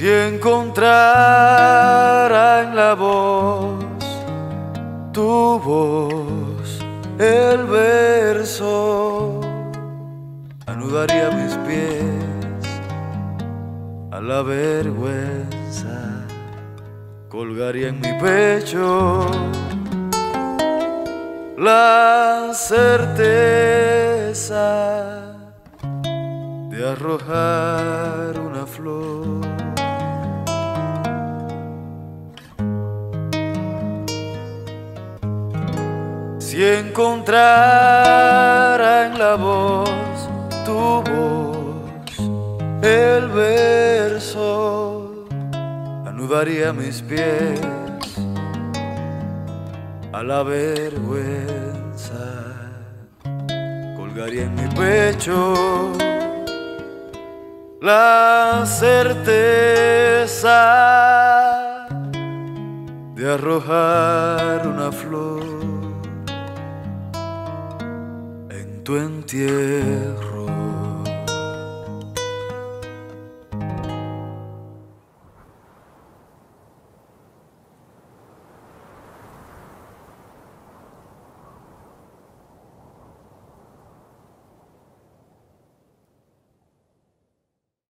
Si encontrara en la voz, tu voz, el verso, anudaría mis pies a la vergüenza, colgaría en mi pecho la certeza de arrojar una flor. Si encontrara en la voz, tu voz, el verso, anudaría mis pies a la vergüenza, colgaría en mi pecho la certeza de arrojar una flor en tu entierro.